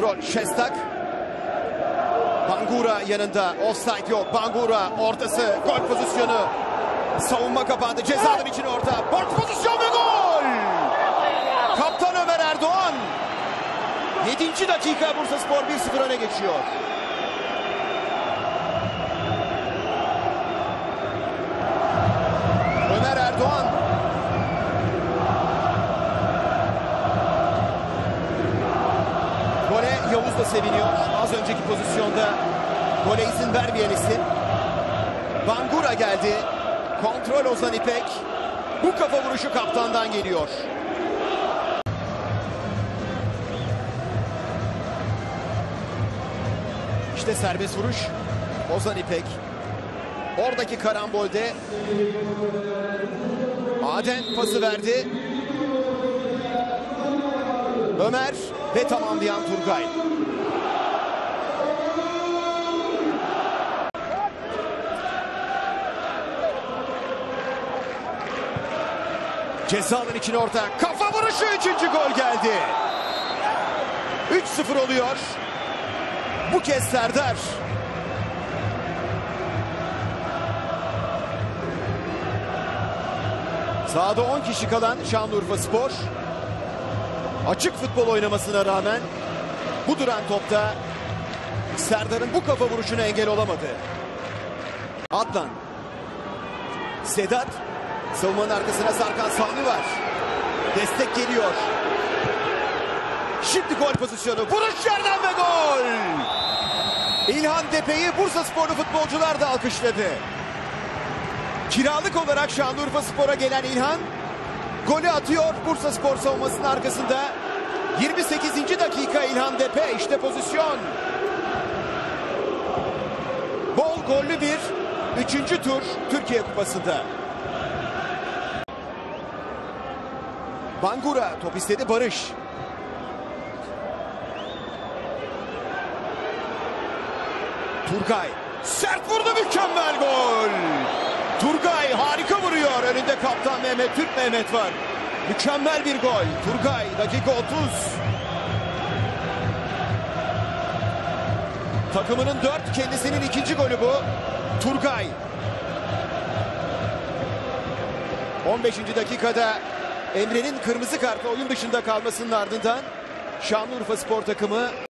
kontrol Şestak. Bangura yanında, offside yok. Bangura ortası, gol pozisyonu. Savunma kapandı, cezaların içine orta. Boş pozisyon ve gol! Kaptan Ömer Erdoğan. 7. dakika, Bursaspor 1-0 öne geçiyor. Ömer Erdoğan. Gole Yavuz da seviniyor. Az önceki pozisyonda gole izin vermeyen isim. Bangura geldi. Kontrol Ozan İpek. Bu kafa vuruşu kaptandan geliyor. İşte serbest vuruş. Ozan İpek. Oradaki karambolde Adem pası verdi. Ömer ve tamamlayan Turgay. Cezaların içine orta. Kafa vuruşu, 3. gol geldi. 3-0 oluyor. Bu kez Serdar. Sahada 10 kişi kalan Şanlıurfaspor açık futbol oynamasına rağmen bu duran topta Serdar'ın bu kafa vuruşuna engel olamadı. Adnan. Sedat. Savunmanın arkasına sarkan Sami var. Destek geliyor. Şimdi gol pozisyonu. Vuruş yerden ve gol! İlhan Tepe'yi Bursasporlu futbolcular da alkışladı. Kiralık olarak Şanlıurfaspor'a gelen İlhan golü atıyor Bursaspor savunmasının arkasında. 28. dakika, İlhan Tepe. İşte pozisyon. Bol gollü bir 3. tur Türkiye Kupası'nda. Bangura top istedi, Barış. Turgay sert vurdu, mükemmel gol. Turgay harika vuruyor. Önünde kaptan Mehmet, Türk Mehmet var. Mükemmel bir gol. Turgay, dakika 30. Takımının 4, kendisinin 2. golü bu. Turgay. 15. dakikada Emre'nin kırmızı kartla oyun dışında kalmasının ardından Şanlıurfaspor takımı